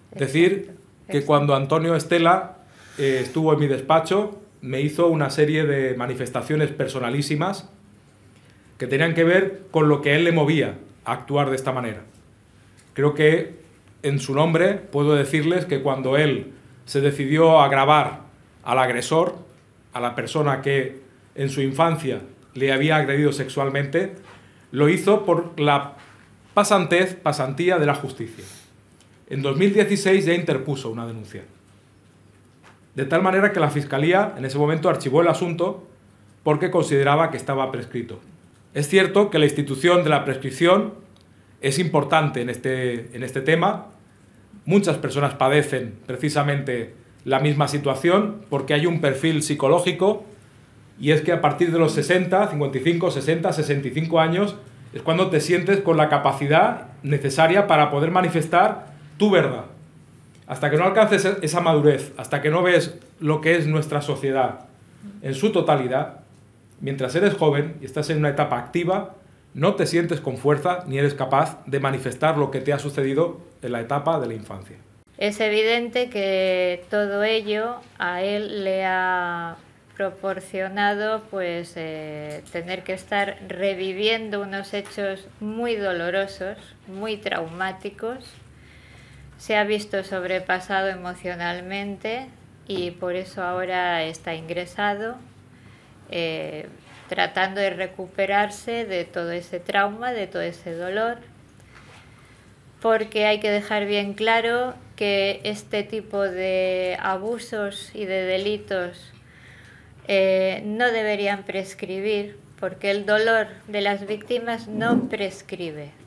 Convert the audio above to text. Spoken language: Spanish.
Decir que cuando Antonio Estela estuvo en mi despacho, me hizo una serie de manifestaciones personalísimas que tenían que ver con lo que él le movía a actuar de esta manera. Creo que en su nombre puedo decirles que cuando él se decidió a grabar al agresor, a la persona que en su infancia le había agredido sexualmente, lo hizo por la pasantía de la justicia. En 2016 ya interpuso una denuncia. De tal manera que la Fiscalía en ese momento archivó el asunto porque consideraba que estaba prescrito. Es cierto que la institución de la prescripción es importante en este tema. Muchas personas padecen precisamente la misma situación porque hay un perfil psicológico, y es que a partir de los 60, 55, 60, 65 años es cuando te sientes con la capacidad necesaria para poder manifestar tu verdad. Hasta que no alcances esa madurez, hasta que no ves lo que es nuestra sociedad en su totalidad, mientras eres joven y estás en una etapa activa, no te sientes con fuerza ni eres capaz de manifestar lo que te ha sucedido en la etapa de la infancia. Es evidente que todo ello a él le ha proporcionado pues tener que estar reviviendo unos hechos muy dolorosos, muy traumáticos. Se ha visto sobrepasado emocionalmente y por eso ahora está ingresado, tratando de recuperarse de todo ese trauma, de todo ese dolor, porque hay que dejar bien claro que este tipo de abusos y de delitos no deberían prescribir, porque el dolor de las víctimas no prescribe.